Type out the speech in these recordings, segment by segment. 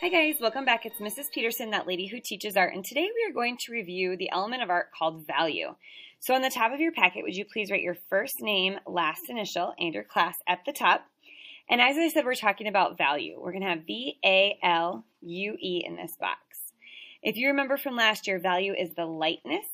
Hi guys, welcome back. It's Mrs. Peterson, that lady who teaches art, and today we are going to review the element of art called value. So on the top of your packet, would you please write your first name, last initial, and your class at the top. And as I said, we're talking about value. We're going to have V-A-L-U-E in this box. If you remember from last year, value is the lightness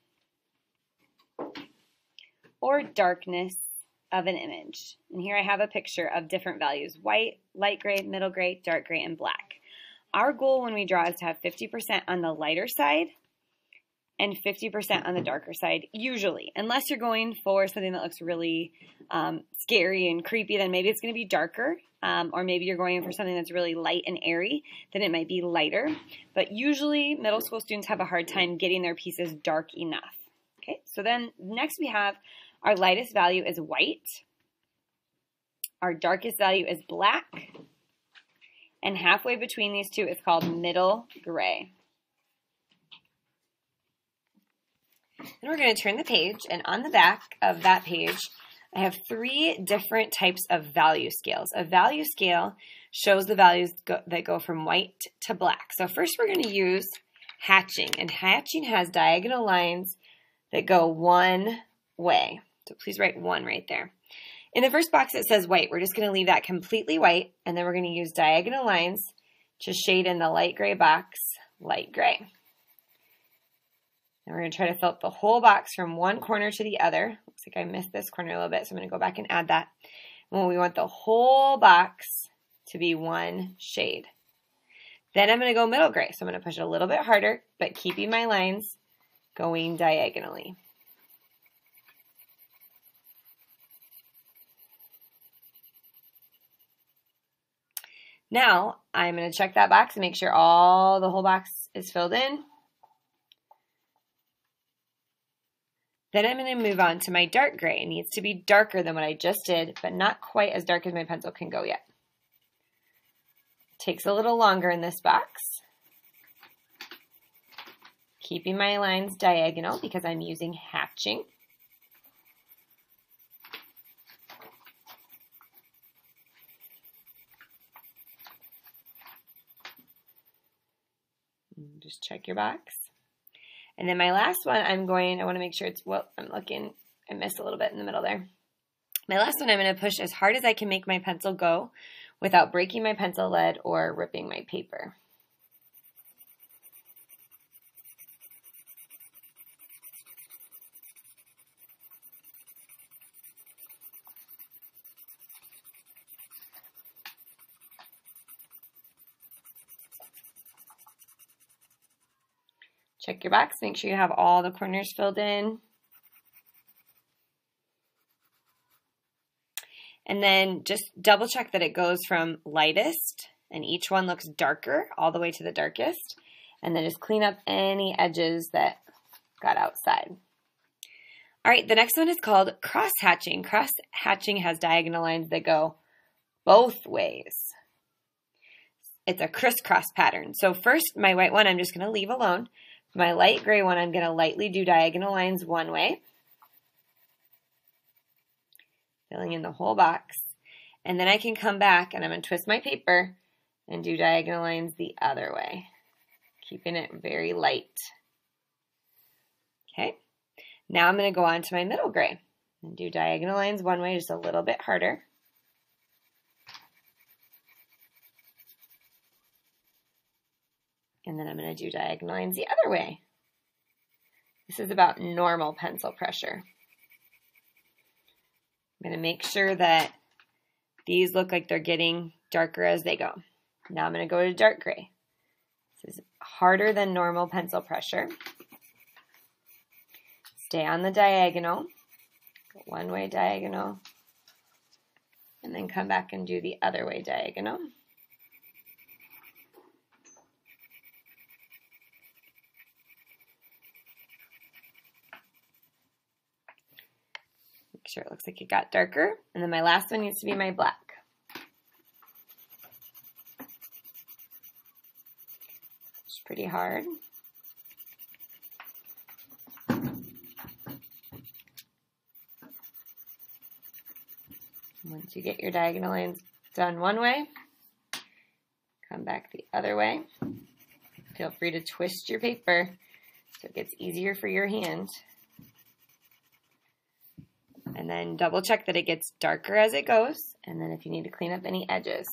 or darkness of an image. And here I have a picture of different values: white, light gray, middle gray, dark gray, and black. Our goal when we draw is to have 50% on the lighter side and 50% on the darker side, usually. Unless you're going for something that looks really scary and creepy, then maybe it's going to be darker. Or maybe you're going for something that's really light and airy, then it might be lighter. But usually middle school students have a hard time getting their pieces dark enough. Okay, so then next we have our lightest value is white. Our darkest value is black. And halfway between these two is called middle gray. Then we're going to turn the page, and on the back of that page, I have 3 different types of value scales. A value scale shows the values that go from white to black. So first we're going to use hatching, and hatching has diagonal lines that go one way. So please write 1 right there. In the first box it says white. We're just going to leave that completely white, and then we're going to use diagonal lines to shade in the light gray box light gray. And we're going to try to fill up the whole box from one corner to the other. Looks like I missed this corner a little bit, so I'm going to go back and add that. And we want the whole box to be one shade. Then I'm going to go middle gray, so I'm going to push it a little bit harder, but keeping my lines going diagonally. Now, I'm going to check that box and make sure the whole box is filled in. Then I'm going to move on to my dark gray. It needs to be darker than what I just did, but not quite as dark as my pencil can go yet. Takes a little longer in this box. Keeping my lines diagonal because I'm using hatching. Just check your box. And then my last one, I want to make sure it's, I missed a little bit in the middle there. My last one, I'm going to push as hard as I can make my pencil go without breaking my pencil lead or ripping my paper. Check your box, make sure you have all the corners filled in. And then just double check that it goes from lightest, and each one looks darker, all the way to the darkest. And then just clean up any edges that got outside. All right, the next one is called cross-hatching. Cross-hatching has diagonal lines that go both ways. It's a crisscross pattern. So first, my white one, I'm just going to leave alone. My light gray one, I'm going to lightly do diagonal lines one way, filling in the whole box. And then I can come back and I'm going to twist my paper and do diagonal lines the other way, keeping it very light. Okay, now I'm going to go on to my middle gray and do diagonal lines one way, just a little bit harder. And then I'm going to do diagonal lines the other way. This is about normal pencil pressure. I'm going to make sure that these look like they're getting darker as they go. Now I'm going to go to dark gray. This is harder than normal pencil pressure. Stay on the diagonal. Go one way diagonal. And then come back and do the other way diagonal. Make sure it looks like it got darker. And then my last one needs to be my black. It's pretty hard. Once you get your diagonal lines done one way, come back the other way. Feel free to twist your paper so it gets easier for your hand. And then double check that it gets darker as it goes, and then if you need to clean up any edges.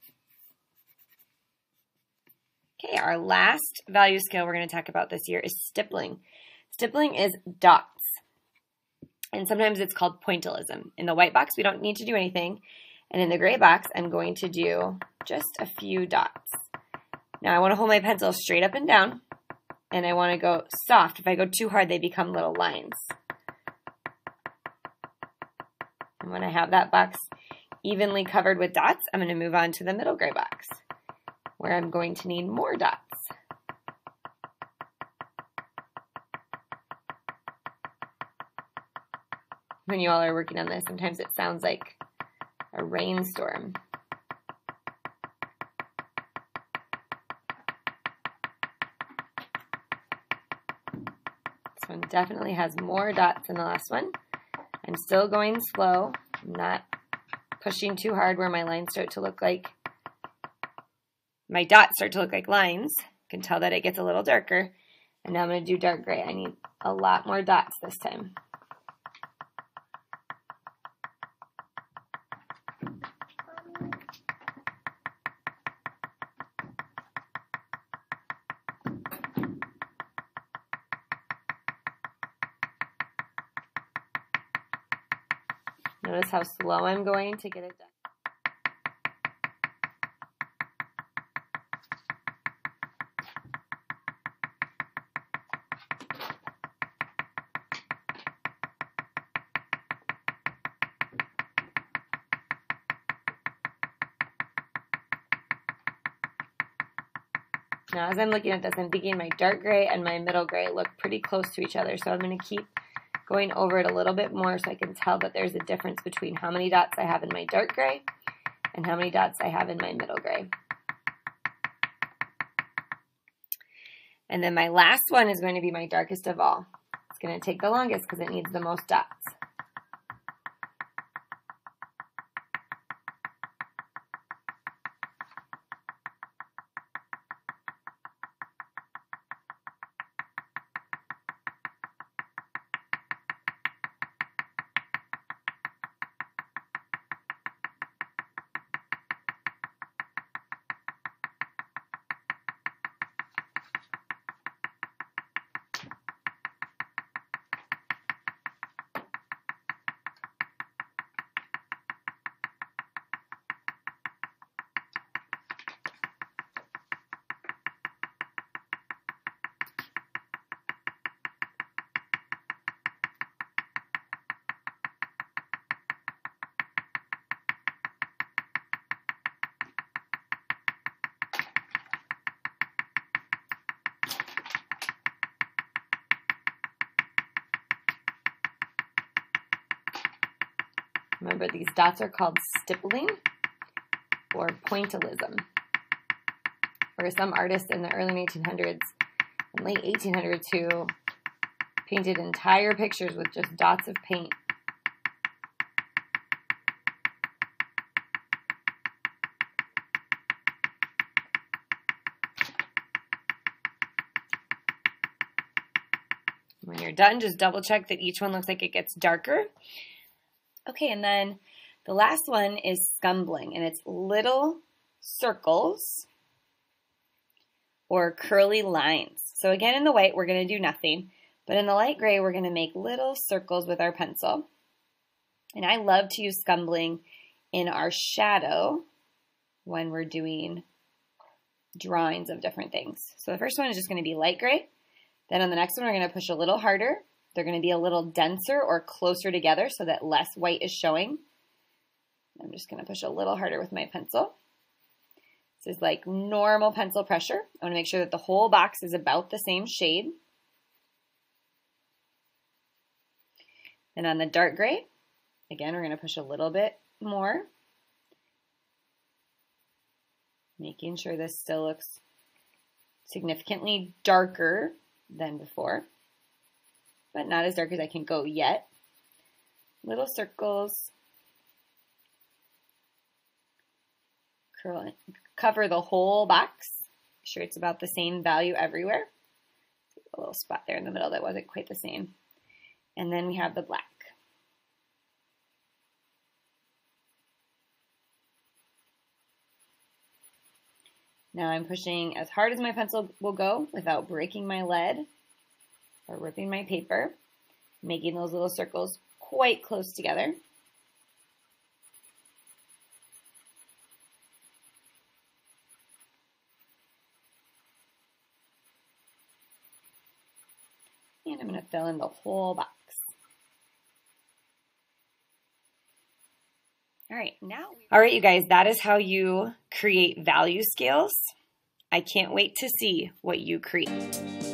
Okay, our last value scale we're going to talk about this year is stippling. Stippling is dots, and sometimes it's called pointillism. In the white box, we don't need to do anything, and in the gray box, I'm going to do just a few dots. Now I want to hold my pencil straight up and down, and I want to go soft. If I go too hard, they become little lines. And when I have that box evenly covered with dots, I'm going to move on to the middle gray box, where I'm going to need more dots. When you all are working on this, sometimes it sounds like a rainstorm. This one definitely has more dots than the last one. I'm still going slow, I'm not pushing too hard where my lines start to look like, my dots start to look like lines. You can tell that it gets a little darker. And now I'm going to do dark gray. I need a lot more dots this time. Notice how slow I'm going to get it done. Now as I'm looking at this, I'm thinking my dark gray and my middle gray look pretty close to each other, so I'm going to keep going over it a little bit more so I can tell that there's a difference between how many dots I have in my dark gray and how many dots I have in my middle gray. And then my last one is going to be my darkest of all. It's going to take the longest because it needs the most dots. Remember, these dots are called stippling or pointillism. Or some artists in the early 1800s and late 1800s who painted entire pictures with just dots of paint. When you're done, just double check that each one looks like it gets darker. Okay, and then the last one is scumbling, and it's little circles or curly lines. So again, in the white, we're going to do nothing, but in the light gray, we're going to make little circles with our pencil. And I love to use scumbling in our shadow when we're doing drawings of different things. So the first one is just going to be light gray. Then on the next one, we're going to push a little harder. They're going to be a little denser or closer together so that less white is showing. I'm just going to push a little harder with my pencil. This is like normal pencil pressure. I want to make sure that the whole box is about the same shade. And on the dark gray, again, we're going to push a little bit more, making sure this still looks significantly darker than before, but not as dark as I can go yet. Little circles, cover the whole box. Make sure it's about the same value everywhere. A little spot there in the middle that wasn't quite the same. And then we have the black. Now I'm pushing as hard as my pencil will go without breaking my lead or ripping my paper, making those little circles quite close together. And I'm going to fill in the whole box. All right, you guys, that is how you create value scales. I can't wait to see what you create.